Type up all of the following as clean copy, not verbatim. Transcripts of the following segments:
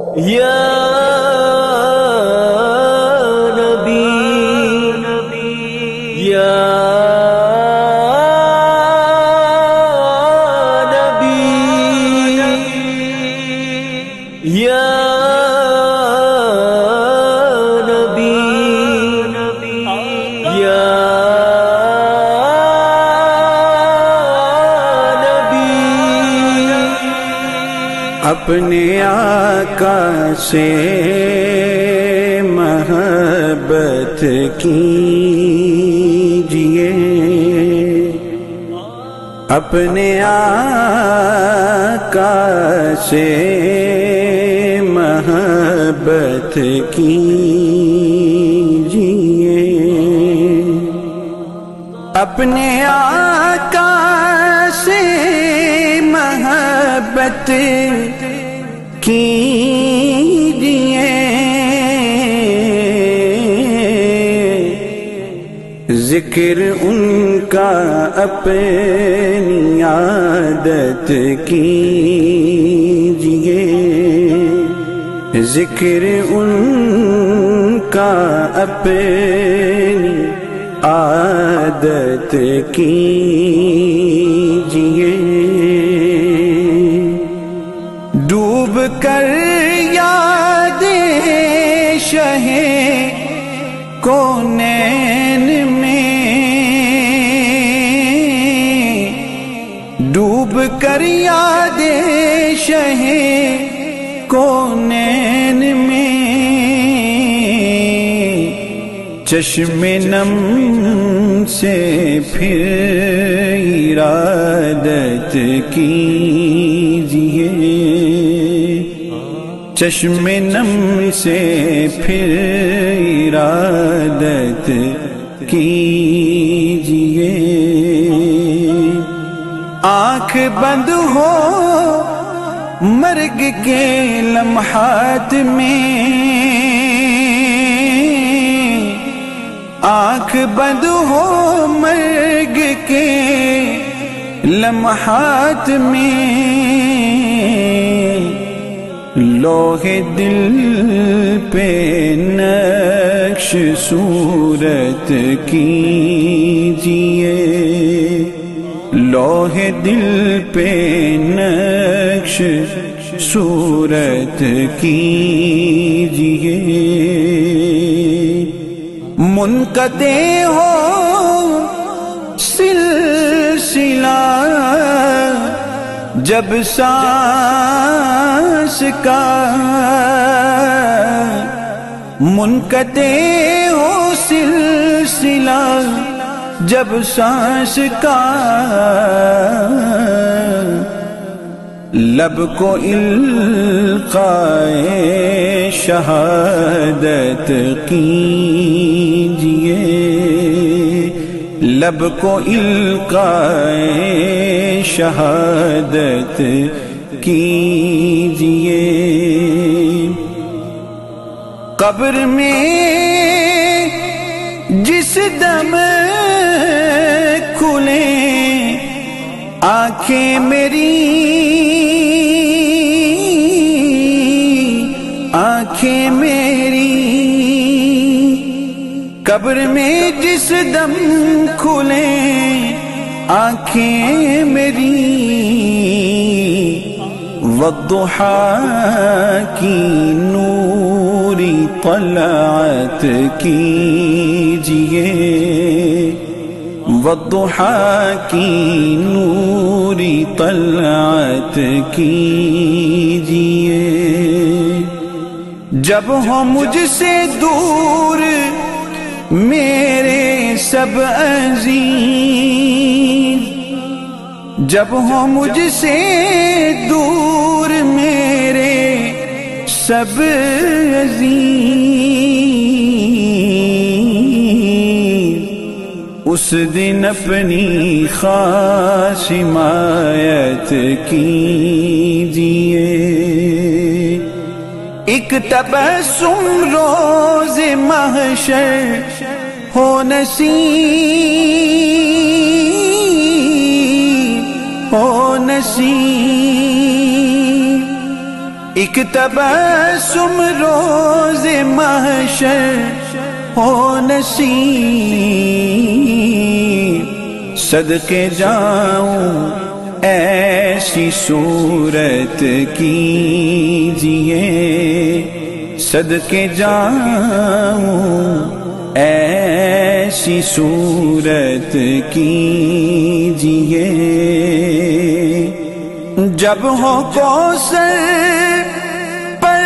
یا نبی یا نبی یا نبی یا اپنے آقا سے محبت کیجئے، اپنے آقا سے محبت کیجئے، اپنے آقا سے محبت کیجئے، ذکر ان کا اپنی عادت کیجئے، ذکر ان کا اپنی عادت کیجئے، ڈوب کر یاد شہ کونین میں، ڈوب کر یاد شہ کونین میں، چشم نم سے پھر ارادت کیجئے، چشم نم سے پھر ارادت کیجئے، آنکھ بند ہو مرگ کے لمحات میں، آنکھ بند ہو مرگ کے لمحات میں، لوح دل پہ نقش صورت کیجئے، لوح دل پہ نقش صورت کیجئے، منقطع ہو سلسلہ جب سانس کا، منقطع ہو سلسلہ جب سانس کا، لب کو القائے شہادت کیجئے، لب کو القائے شہادت کیجئے، قبر میں جس دم کھلیں آنکھیں میری، آنکھیں میری، قبر میں جس دم کھلیں آنکھیں میری، والضحیٰ کی نوری طلعت کیجئے، والضحیٰ کی نوری طلعت کیجئے، جب ہو مجھ سے دور میرے سب عزیز، جب ہو مجھ سے دور میرے سب عزیز، اس دن اپنی خاص حمایت کیجئے، ایک تبسم روز محشر ہو نصیب، ہو نصیب، ایک تبسم روز محشر ہو نصیب، صدقے جاؤں ایسی صورت کیجئے، صدقے جاؤں ایسی صورت کیجئے، جب ہو کوثر پر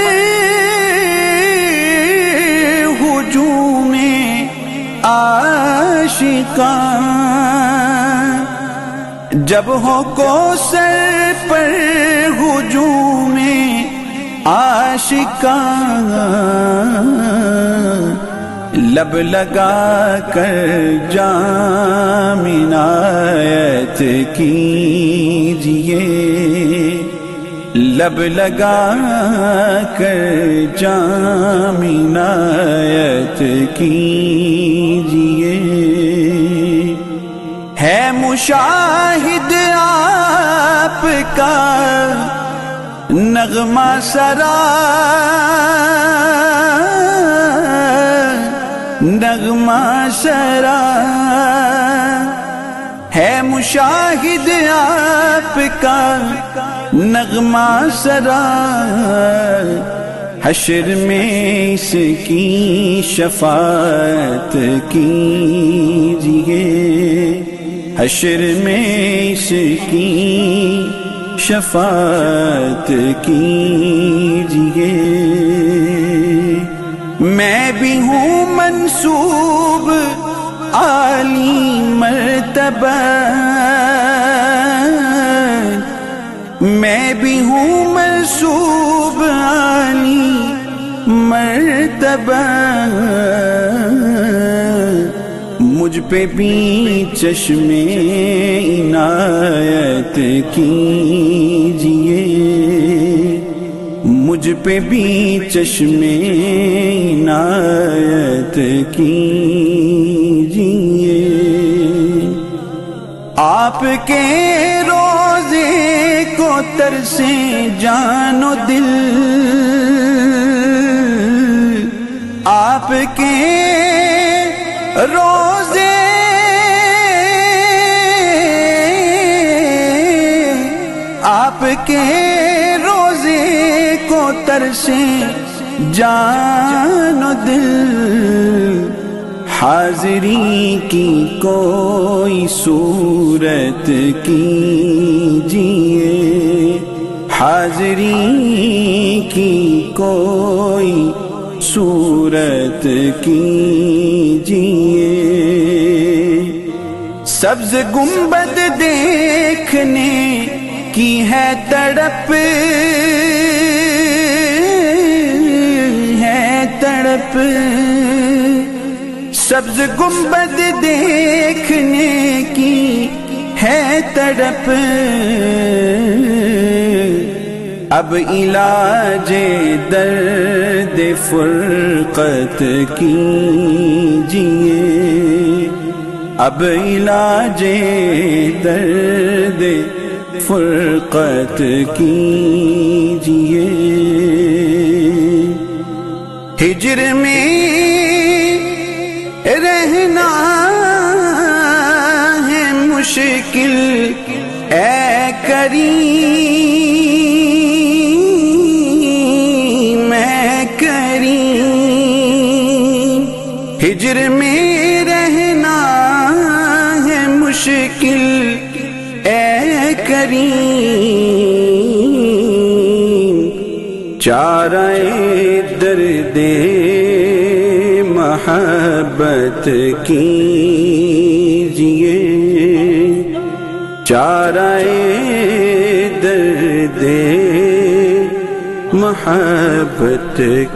ہجوم عاشقان، جب ہو کوثر پر ہجوم عاشقان، لب لگا کر جام عنایت کیجئے، لب لگا کر جام عنایت کیجئے، ہے مشاہد آپ کا نغمہ سرا، نغمہ سرا، ہے مشاہد آپ کا نغمہ سرا، حشر میں اس کی شفاعت کیجئے، حشر میں اس کی شفاعت کیجئے، میں بھی ہوں منسوب عالی مرتبہ، میں بھی ہوں منسوب عالی مرتبہ، مجھ پہ بھی چشم عنایت کیجئے، مجھ پہ بھی چشم عنایت کیجئے، آپ کے روزے کو ترسے جان و دل، آپ کے روزے، آپ کے روزے کو ترسے جان و دل، حاضری کی کوئی صورت کیجئے، حاضری کی کوئی صورت کیجئے، سبز گنبد دیکھنے کی ہے تڑپ، ہے تڑپ، سبز گنبد دیکھنے کی ہے تڑپ، اب علاج درد فرقت کیجئے، اب علاج درد فرقت کیجئے، ہجر میں رہنا ہے مشکل اے کریم، اے کریم، ہجر میں رہنا ہے مشکل اے کریم، چارہ درد محبت کیجئے، چارہ درد محبت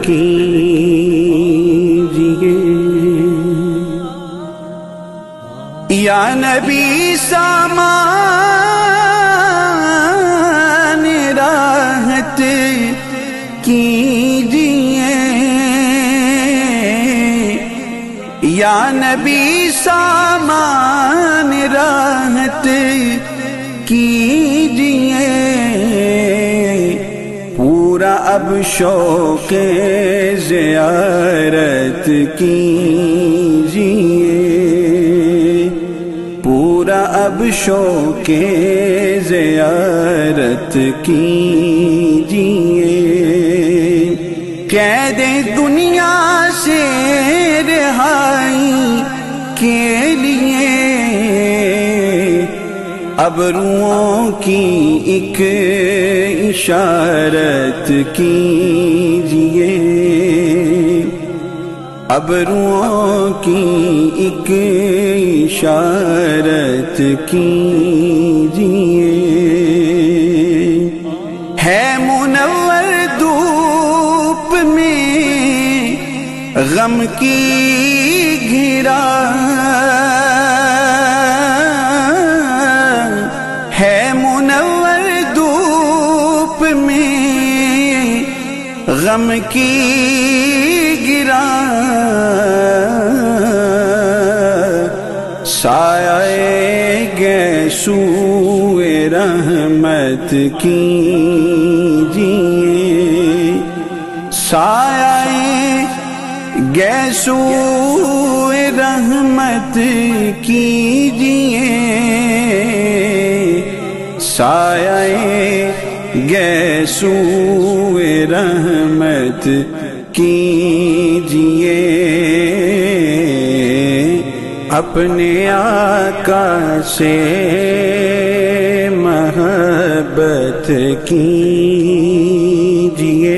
کیجئے، یا نبی سامان راحت کیجئے، یا نبی سامان راحت کیجئے، اب شوق زیارت کیجیے، پورا اب شوق زیارت کیجیے، قید دنیا سے رہائی کے لیے ابروؤں کی ایک اشارت کیجیے، ابروؤں کی ایک اشارت کیجیے، ہے منور دھوپ میں غم کی گھرا، ہے منور دھوپ میں غم کی گرا، سایہ گیسو رحمت کیجیے، سایہ گیسو رحمت کیجیے، سایہ گیسو رحمت کیجیے، اپنے آقا سے محبت کیجیے،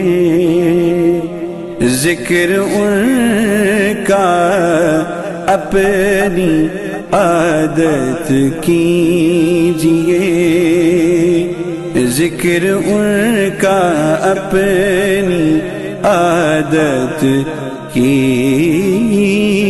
ذکر ان کا اپنی عادت کیجیے، ذکر ان کا اپنی عادت کیجیے۔